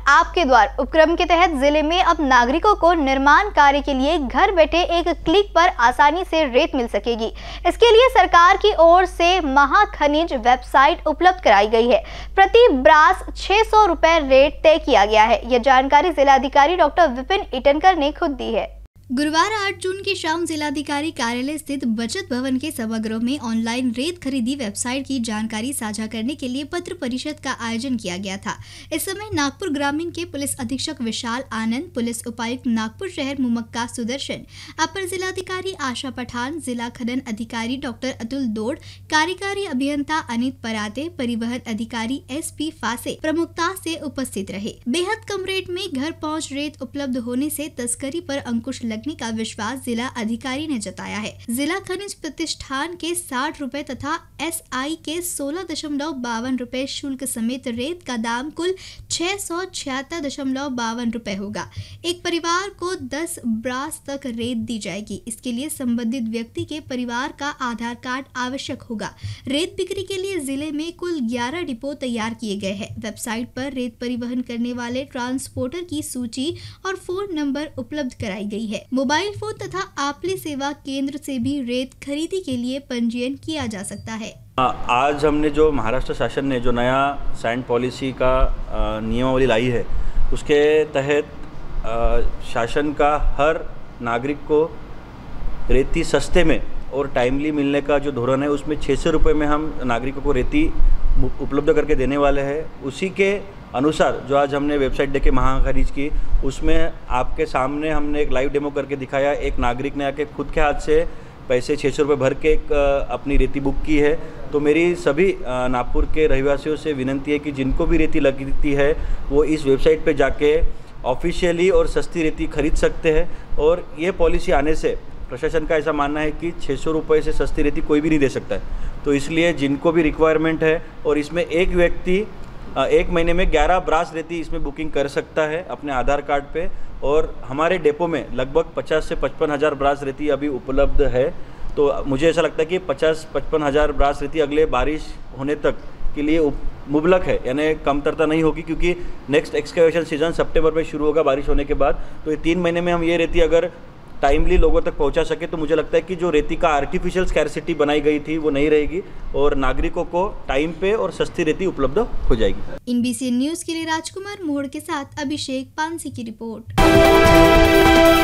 आपके द्वार उपक्रम के तहत जिले में अब नागरिकों को निर्माण कार्य के लिए घर बैठे एक क्लिक पर आसानी से रेत मिल सकेगी। इसके लिए सरकार की ओर से महाखनिज वेबसाइट उपलब्ध कराई गई है। प्रति ब्रास 600 रुपए रेट तय किया गया है। यह जानकारी जिलाधिकारी डॉक्टर विपिन ईटनकर ने खुद दी है। गुरुवार 8 जून की शाम जिलाधिकारी कार्यालय स्थित बचत भवन के सभागृह में ऑनलाइन रेत खरीदी वेबसाइट की जानकारी साझा करने के लिए पत्र परिषद का आयोजन किया गया था। इस समय नागपुर ग्रामीण के पुलिस अधीक्षक विशाल आनंद, पुलिस उपायुक्त नागपुर शहर मुमक्का सुदर्शन, अपर जिलाधिकारी आशा पठान, जिला खनन अधिकारी डॉक्टर अतुल दौड़, कार्यकारी अभियंता अनित पराते, परिवहन अधिकारी SP फासे प्रमुखता से उपस्थित रहे। बेहद कम रेट में घर पहुँच रेत उपलब्ध होने से तस्करी पर अंकुश लगने का विश्वास जिला अधिकारी ने जताया है। जिला खनिज प्रतिष्ठान के 60 रुपए तथा SI के 16.52 रुपए शुल्क समेत रेत का दाम कुल 676.52 रुपए होगा। एक परिवार को 10 ब्रास तक रेत दी जाएगी। इसके लिए संबंधित व्यक्ति के परिवार का आधार कार्ड आवश्यक होगा। रेत बिक्री के लिए जिले में कुल 11 डिपो तैयार किए गए हैं। वेबसाइट पर रेत परिवहन करने वाले ट्रांसपोर्टर की सूची और फोन नंबर उपलब्ध कराई गई है। मोबाइल फोन तथा आपली सेवा केंद्र से भी रेत खरीदी के लिए पंजीयन किया जा सकता है। आज हमने जो महाराष्ट्र शासन ने जो नया सैंड पॉलिसी का नियमावली लाई है, उसके तहत शासन का हर नागरिक को रेती सस्ते में और टाइमली मिलने का जो धोरण है, उसमें 600 रुपये में हम नागरिकों को रेती उपलब्ध करके देने वाले हैं। उसी के अनुसार जो आज हमने वेबसाइट देखे महाखनिज की, उसमें आपके सामने हमने एक लाइव डेमो करके दिखाया। एक नागरिक ने आके खुद के हाथ से पैसे 600 रुपये भर के अपनी रेती बुक की है। तो मेरी सभी नागपुर के रहवासियों से विनंती है कि जिनको भी रेती लगती है वो इस वेबसाइट पे जाके ऑफिशियली और सस्ती रेती खरीद सकते हैं। और ये पॉलिसी आने से प्रशासन का ऐसा मानना है कि 600 रुपये से सस्ती रेती कोई भी नहीं दे सकता है। तो इसलिए जिनको भी रिक्वायरमेंट है, और इसमें एक व्यक्ति 1 महीने में 11 ब्रास रेती इसमें बुकिंग कर सकता है अपने आधार कार्ड पे। और हमारे डेपो में लगभग 50 से 55 हज़ार ब्रास रेती अभी उपलब्ध है। तो मुझे ऐसा लगता है कि 50-55 हज़ार ब्रास रेती अगले बारिश होने तक के लिए मुबलक है, यानी कमतरता नहीं होगी, क्योंकि नेक्स्ट एक्सकैवेशन सीजन सितंबर में शुरू होगा बारिश होने के बाद। तो ये 3 महीने में हम ये रेती अगर टाइमली लोगों तक पहुंचा सके तो मुझे लगता है कि जो रेती का आर्टिफिशियल स्कैरसिटी बनाई गई थी वो नहीं रहेगी और नागरिकों को टाइम पे और सस्ती रेती उपलब्ध हो जाएगी। NBC न्यूज़ के लिए राजकुमार मोड़ के साथ अभिषेक पानसी की रिपोर्ट।